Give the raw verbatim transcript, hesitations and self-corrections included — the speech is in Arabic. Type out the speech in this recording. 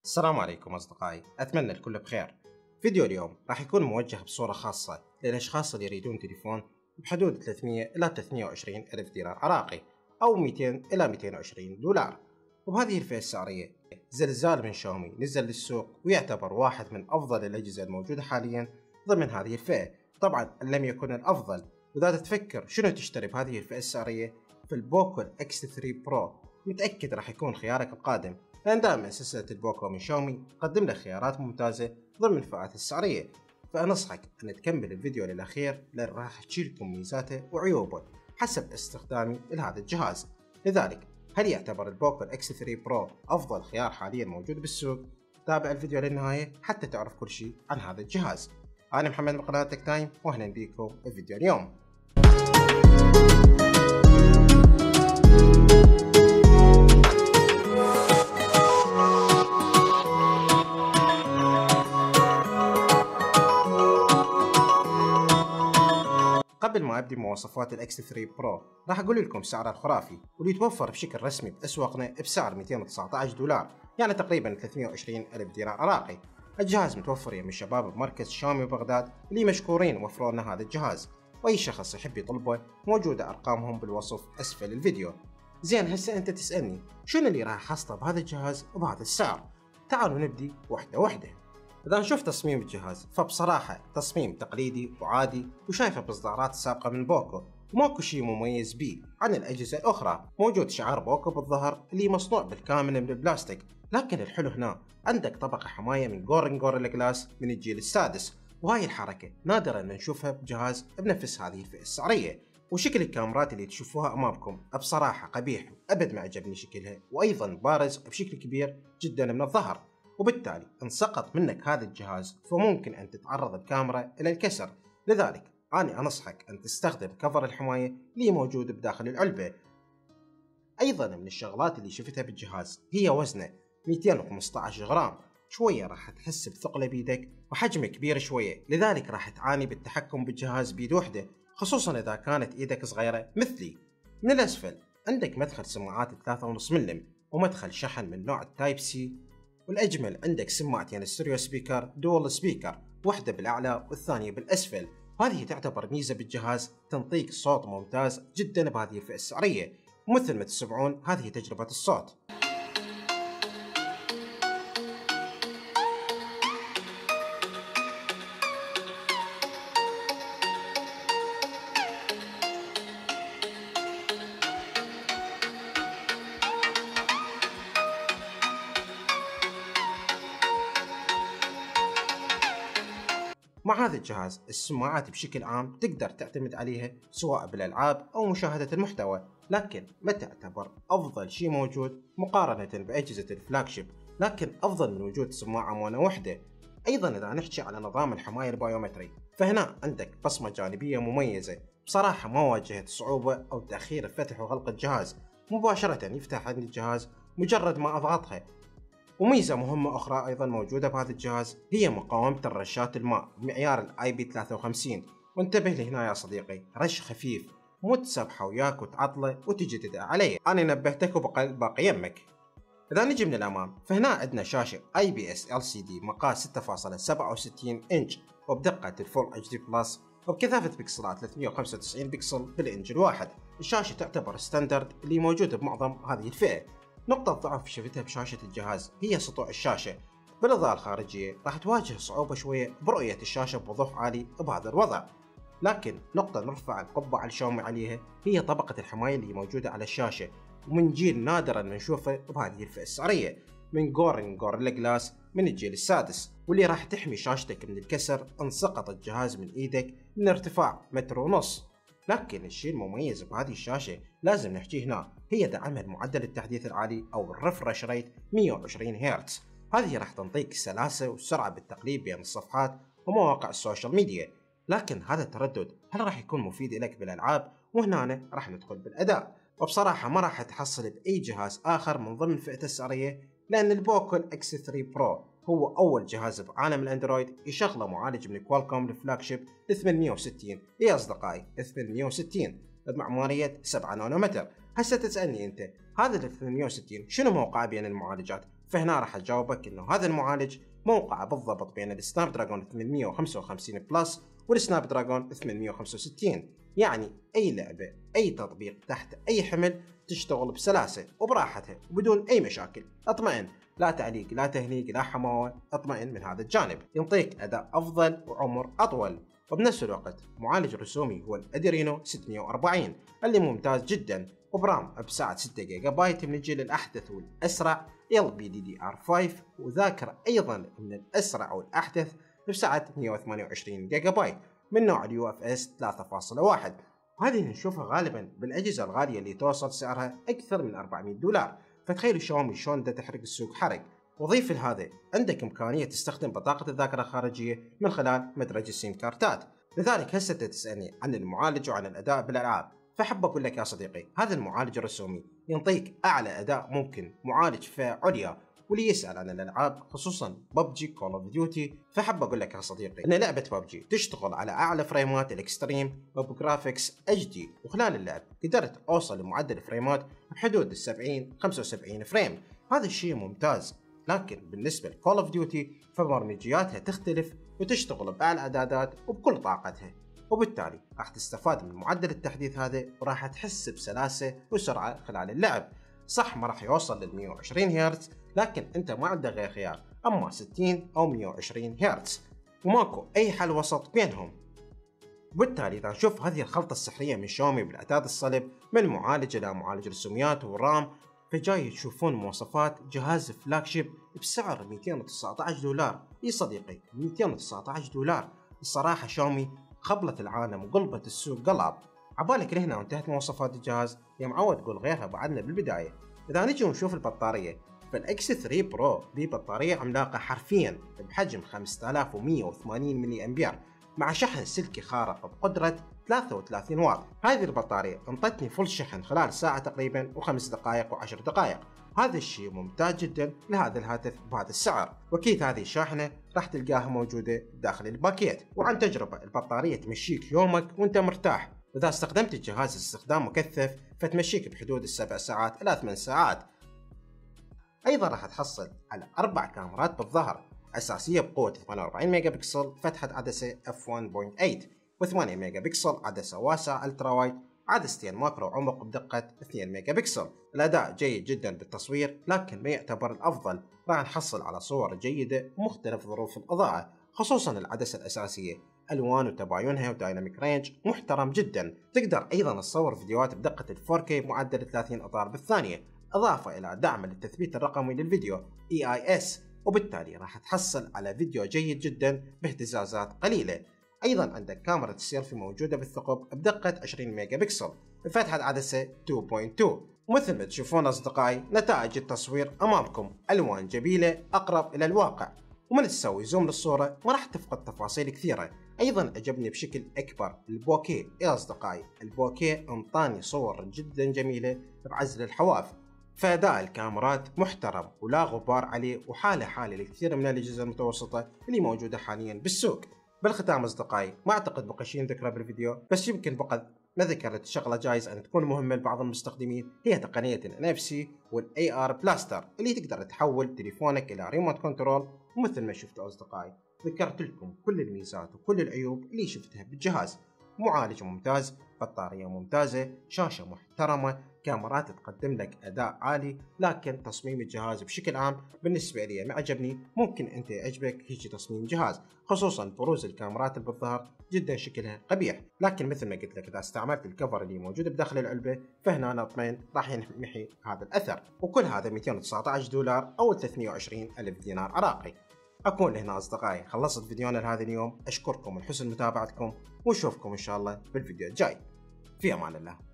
السلام عليكم أصدقائي، أتمنى الكل بخير. فيديو اليوم راح يكون موجه بصورة خاصة للأشخاص اللي يريدون تليفون بحدود ثلاثمية إلى ثلاثمية وعشرين ألف دينار عراقي أو مئتين إلى مئتين وعشرين دولار. وبهذه الفئة السعرية زلزال من شاومي نزل للسوق ويعتبر واحد من أفضل الأجهزة الموجودة حاليا ضمن هذه الفئة. طبعا إن لم يكن الأفضل، وإذا تفكر شنو تشتري بهذه الفئة السعرية، في البوكو إكس ثلاثة برو متأكد راح يكون خيارك القادم، لأن دائما سلسلة البوكو من شاومي تقدم لك خيارات ممتازة ضمن الفئات السعرية. فأنصحك أن تكمل الفيديو للأخير، لأن راح أحكي لكم ميزاته وعيوبه حسب استخدامي لهذا الجهاز. لذلك هل يعتبر البوكو إكس ثلاثة برو أفضل خيار حاليا موجود بالسوق؟ تابع الفيديو للنهاية حتى تعرف كل شيء عن هذا الجهاز. أنا محمد من قناة تك تايم، وأهلا بكم في فيديو اليوم. قبل ما ابدي مواصفات الاكس ثلاثة برو، راح اقول لكم سعره الخرافي واللي يتوفر بشكل رسمي باسواقنا بسعر مئتين وتسعة عشر دولار، يعني تقريبا ثلاثمية وعشرين ألف دينار عراقي. الجهاز متوفر يم الشباب بمركز شاومي بغداد اللي مشكورين وفروا لنا هذا الجهاز، واي شخص يحب يطلبه موجوده ارقامهم بالوصف اسفل الفيديو. زين، هسه انت تسالني شنو اللي راح احصله بهذا الجهاز وبهذا السعر؟ تعالوا نبدي وحده وحده. إذا نشوف تصميم الجهاز، فبصراحة تصميم تقليدي وعادي وشايفه باصدارات سابقة من بوكو، وماكو شيء مميز بيه عن الأجهزة الأخرى. موجود شعار بوكو بالظهر اللي مصنوع بالكامل من البلاستيك، لكن الحلو هنا عندك طبقة حماية من جورن جوريلا جلاس من الجيل السادس، وهاي الحركة نادرا أن نشوفها بجهاز بنفس هذه الفئة السعرية. وشكل الكاميرات اللي تشوفوها أمامكم بصراحة قبيح وأبد ما عجبني شكلها، وأيضا بارز بشكل كبير جدا من الظهر، وبالتالي إن سقط منك هذا الجهاز فممكن أن تتعرض الكاميرا إلى الكسر. لذلك أنا أنصحك أن تستخدم كفر الحماية اللي موجود بداخل العلبة. أيضا من الشغلات اللي شفتها بالجهاز هي وزنه مئتين وخمسة عشر غرام، شوية راح تحس بثقله بيدك، وحجمه كبير شوية، لذلك راح تعاني بالتحكم بالجهاز بيد وحدة، خصوصا إذا كانت إيدك صغيرة مثلي. من الأسفل عندك مدخل سماعات ثلاثة ونص ملم ومدخل شحن من نوع التايب سي، والأجمل عندك سماعتين ستيريو سبيكر دول سبيكر، واحدة بالأعلى والثانية بالأسفل. هذه تعتبر ميزة بالجهاز تنطيك صوت ممتاز جدا بهذه الفئة السعرية، ومثل ما تسمعون هذه تجربة الصوت. مع هذا الجهاز السماعات بشكل عام تقدر تعتمد عليها سواء بالألعاب أو مشاهدة المحتوى، لكن ما تعتبر أفضل شيء موجود مقارنة بأجهزة الفلاجشيب، لكن أفضل من وجود سماعة مونو واحدة. أيضا إذا نحكي على نظام الحماية البايومتري، فهنا عندك بصمة جانبية مميزة. بصراحة ما واجهت صعوبة أو تأخير فتح وغلق الجهاز، مباشرة يفتح عندي الجهاز مجرد ما أضغطها. وميزة مهمة أخرى أيضا موجودة بهذا الجهاز هي مقاومة الرشات الماء بمعيار الآي بي ثلاثة وخمسين. وانتبه لهنا يا صديقي، رش خفيف، مو تسبحه وياك وتعطله وتجي تدعي عليه، أنا نبهتك وباقي يمك. إذا نجي من الأمام، فهنا عندنا شاشة آي بي إس إل سي دي مقاس ستة فاصلة سبعة وستين إنش وبدقة الفول اتش دي بلس، وبكثافة بكسلات ثلاثمية وخمسة وتسعين بكسل بالإنج الواحد. الشاشة تعتبر ستاندرد اللي موجودة بمعظم هذه الفئة. نقطة ضعف شفتها بشاشة الجهاز هي سطوع الشاشة. بالإضاءة الخارجية راح تواجه صعوبة شوية برؤية الشاشة بوضوح عالي بهذا الوضع، لكن نقطة نرفع القبعة الشاومي عليها هي طبقة الحماية اللي موجودة على الشاشة، ومن جيل نادرا ما نشوفه بهذه الفئة السعرية، من جورن جوريلا جلاس من الجيل السادس، واللي راح تحمي شاشتك من الكسر إن سقط الجهاز من إيدك من ارتفاع متر ونص. لكن الشيء المميز بهذه الشاشة لازم نحكيه هنا هي دعمها لمعدل التحديث العالي أو الريفرش ريت مئة وعشرين هرتز. هذه راح تنطيك سلاسة وسرعة بالتقليب بين الصفحات ومواقع السوشيال ميديا. لكن هذا التردد هل راح يكون مفيد لك بالألعاب؟ وهنا راح ندخل بالأداء، وبصراحة ما راح تحصل بأي جهاز آخر من ضمن فئته السعرية، لأن البوكو إكس ثلاثة برو هو أول جهاز بعالم الأندرويد يشغله معالج من كوالكوم الفلاجشيب ثمانمية وستين. يا أصدقائي ثمانمية وستين بمعمارية سبعة نانومتر. هسه تسألني أنت هذا ال ثمانمية وستين شنو موقعه بين المعالجات؟ فهنا راح اجاوبك انه هذا المعالج موقعه بالضبط بين السناب دراجون ثمانمية وخمسة وخمسين بلس والسناب دراجون ثمانمية وخمسة وستين، يعني اي لعبه اي تطبيق تحت اي حمل تشتغل بسلاسه وبراحتها وبدون اي مشاكل. اطمئن، لا تعليق لا تهنيق لا حماوه، اطمئن من هذا الجانب. ينطيك اداء افضل وعمر اطول، وبنفس الوقت معالج رسومي هو الادرينو ستمية وأربعين اللي ممتاز جدا، وبرام بسعة ستة جيجا بايت من الجيل الاحدث والاسرع إل بي دي دي آر خمسة، وذاكرة ايضا من الاسرع والاحدث بسعة مية وثمانية وعشرين جيجا بايت من نوع اليو اف اس ثلاثة فاصلة واحد، وهذه نشوفها غالبا بالاجهزه الغاليه اللي توصل سعرها اكثر من أربعمية دولار. فتخيلوا شاومي شلون دا تحرق السوق حرق. وضيف لهذا عندك امكانيه تستخدم بطاقه الذاكره الخارجيه من خلال مدرج السيم كارتات. لذلك هسه تسالني عن المعالج وعن الاداء بالالعاب، فحب اقول لك يا صديقي هذا المعالج الرسومي ينطيك اعلى اداء ممكن، معالج فئه عليا. واللي يسأل عن الألعاب خصوصا ببجي كول اوف ديوتي، فحب أقول لك يا صديقي إن لعبة ببجي تشتغل على أعلى فريمات الإكستريم وبجرافيكس اتش دي، وخلال اللعب قدرت أوصل لمعدل فريمات بحدود السبعين خمسة وسبعين فريم، هذا الشيء ممتاز. لكن بالنسبة لكول اوف ديوتي فبرمجياتها تختلف وتشتغل بأعلى إعدادات وبكل طاقتها، وبالتالي راح تستفاد من معدل التحديث هذا وراح تحس بسلاسة وسرعة خلال اللعب. صح ما راح يوصل لل مية وعشرين هرتز، لكن انت ما عندك غير خيار، اما ستين او مية وعشرين هرتز، وماكو اي حل وسط بينهم. وبالتالي اذا نشوف هذه الخلطة السحرية من شاومي بالعتاد الصلب، من معالج الى معالج رسوميات والرام، فجاي تشوفون مواصفات جهاز فلاج شيب بسعر مئتين وتسعة عشر دولار. اي صديقي مئتين وتسعة عشر دولار. الصراحة شاومي خبلت العالم وقلبت السوق قلب. عبالك لهنا وانتهت مواصفات الجهاز؟ يا معود تقول غيرها بعدنا بالبداية. اذا نجي ونشوف البطارية، فالاكس ثلاثة برو ببطارية عملاقة حرفيا بحجم خمسة آلاف ومية وثمانين ملي امبير مع شحن سلكي خارق بقدرة ثلاثة وثلاثين واط. هذه البطارية انطتني فل شحن خلال ساعة تقريبا وخمس دقائق وعشر دقائق. هذا الشيء ممتاز جدا لهذا الهاتف بهذا السعر، واكيد هذه الشاحنة راح تلقاها موجودة داخل الباكيت. وعن تجربة البطارية تمشيك يومك وانت مرتاح، واذا استخدمت الجهاز استخدام مكثف فتمشيك بحدود السبع ساعات الى ثمان ساعات. ايضا راح تحصل على اربع كاميرات بالظهر اساسيه بقوه ثمانية وأربعين ميجا بكسل فتحه عدسه اف واحد نقطة ثمانية، و8 ميجا بكسل عدسه واسعه الترا وايد، عدستين ماكرو عمق بدقه اثنين ميجا بكسل. الاداء جيد جدا بالتصوير، لكن ما يعتبر الافضل. راح نحصل على صور جيده ومختلف ظروف الاضاءه، خصوصا العدسه الاساسيه الوان وتباينها ودايناميك رينج محترم جدا. تقدر ايضا تصور فيديوهات بدقه ال فور كيه بمعدل ثلاثين اطار بالثانيه، اضافه الى دعم للتثبيت الرقمي للفيديو إي آي إس، وبالتالي راح تحصل على فيديو جيد جدا باهتزازات قليله. ايضا عندك كاميرا السيلفي موجوده بالثقب بدقه عشرين ميجا بكسل بفتحه عدسه اثنين فاصلة اثنين. ومثل ما تشوفون اصدقائي نتائج التصوير امامكم، الوان جميله اقرب الى الواقع، ومن تسوي زوم للصوره ما راح تفقد تفاصيل كثيره. ايضا عجبني بشكل اكبر البوكيه. يا اصدقائي البوكيه انطاني صور جدا جميله بعزل الحواف، فاداء الكاميرات محترم ولا غبار عليه، وحاله حالي لكثير من الاجهزه المتوسطه اللي موجوده حاليا بالسوق. بالختام اصدقائي ما اعتقد بقى شيء نذكره بالفيديو، بس يمكن بقى نذكرت شغله جايز ان تكون مهمه لبعض المستخدمين، هي تقنيه ال إن إف سي والاي ار بلاستر اللي تقدر تحول تليفونك الى ريموت كنترول. ومثل ما شفتوا اصدقائي ذكرت لكم كل الميزات وكل العيوب اللي شفتها بالجهاز. معالج ممتاز، بطارية ممتازة، شاشة محترمة، كاميرات تقدم لك أداء عالي، لكن تصميم الجهاز بشكل عام بالنسبة لي ما عجبني. ممكن أنت يعجبك هيجي تصميم جهاز، خصوصا بروز الكاميرات اللي بالظهر جدا شكلها قبيح، لكن مثل ما قلت لك إذا استعملت الكفر اللي موجود بداخل العلبة فهنا أنا اطمئن راح ينمحي هذا الأثر. وكل هذا مئتين وتسعة عشر دولار أو ثلاثمية وعشرين ألف دينار عراقي. أكون هنا أصدقائي خلصت فيديونا لهذا اليوم، أشكركم من حسن متابعتكم ونشوفكم إن شاء الله بالفيديو الجاي. في أمان الله.